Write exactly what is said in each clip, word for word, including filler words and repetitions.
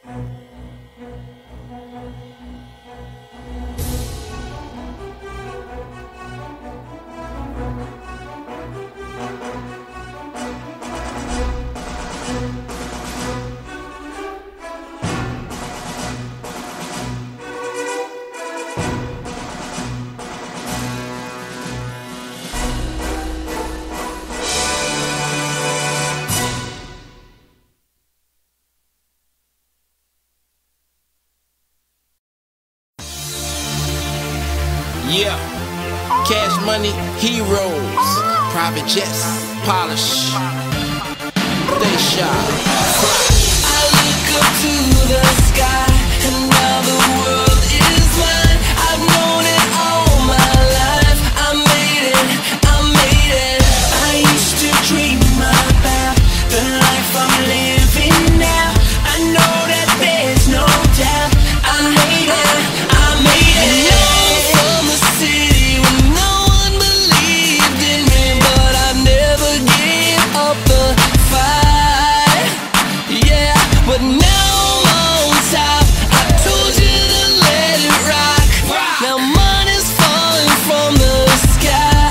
Yeah, cash money, heroes, private jets, polish, they shot. I look up to the sky, and now the world is mine. I've known it all my life. I made it, I made it. I used to dream about the life I'm living now. I know that there's no doubt. I made it, I made it. From the city when no one believed in me, but I never gave up the fight. Yeah, but now I'm on top. I told you to let it rock. Now money's falling from the sky.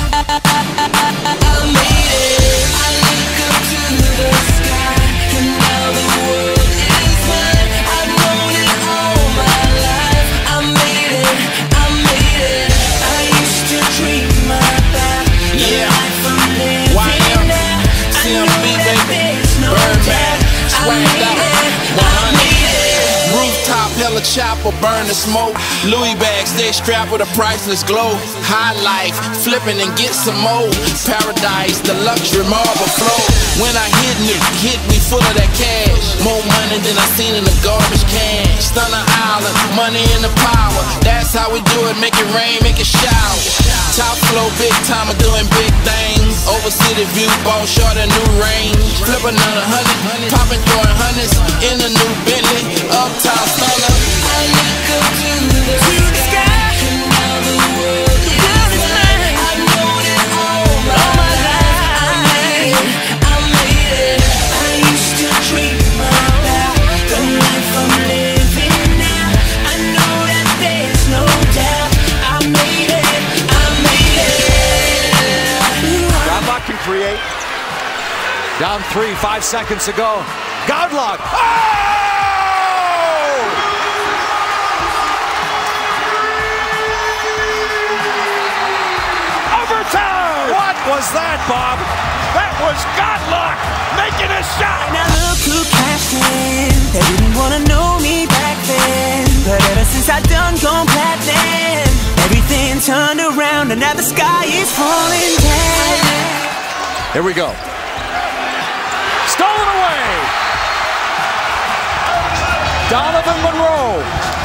I made it. I look up to the sky, and now the world is mine. I've known it all my life. I made it, I made it. I used to dream about the Yeah. life I'm living Y M, now. I C M know B, that baby. there's no Birdman, doubt. I swagged made out, it, one I hundred. made it. Rooftop, hella chopper, burn the smoke. Louis bag, stay strapped with a priceless glow. High life, flipping and get some more. Paradise, the luxury marble flow. When I hit me, hit me full of that cash. More money than I seen in a garbage can. Stunner Island, money in the power. That's how we do it, make it rain, make it shower. Top flow, big time, I'm doing big things. Over city view, ball short a new range. Flip another hundred, popping throwing hundreds in a new Bentley. Uptown stunner. I look up to the sky, and now the world is mine. I've known it all my life. I made it, I made it. I used to dream about the life I'm living now. I know that there's no doubt. I made it, I made it. Godlock can create. Down three, five seconds to go. Godlock. Oh! Overtime! What was that, Bob? That was Godlock making a shot. Now look who cashed in. They didn't wanna know me back then, but ever since I done gone platinum, everything turned around and now the sky is falling down. Here we go. Stolen away. Donovan Monroe.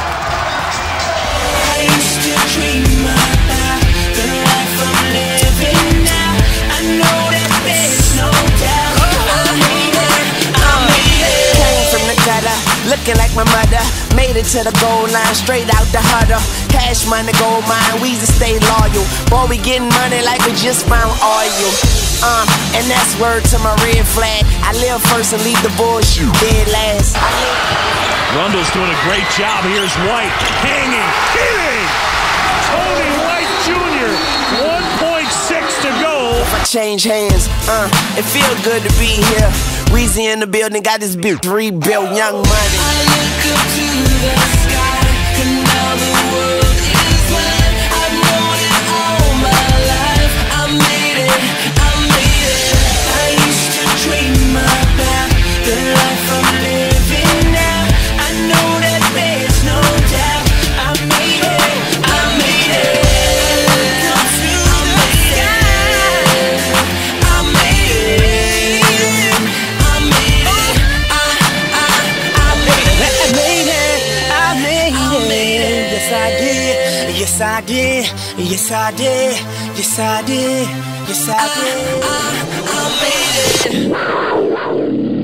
I used to dream about the life I'm living now. I know that there's no doubt. I made it, I made it. Came from the gutter, looking like my mother. Made it to the goal line, straight out the huddle. Cash money, gold mine, we just stay loyal. Boy, we getting money like we just found oil. Uh, and that's word to my red flag. I live first and leave the bullshit dead last. Rundle's doing a great job. Here's White hanging, hitting. Tony White Junior one point six to go. If I change hands, uh, it feel good to be here. Weezy in the building, got this big rebuilt Young Money. I look up to the sky, and now the world is mine. I've known it all my life. I made it, I made it. I used to dream about the life I'm living now. I know that there's no doubt. I made it, I made it. I look up to the sky, I made it, I made it. I, I, I made it. I made it, I made it. Yes, I did. Yes, I did. Yes, I did. Yes, I did. Yes, I did. I, I, I made it.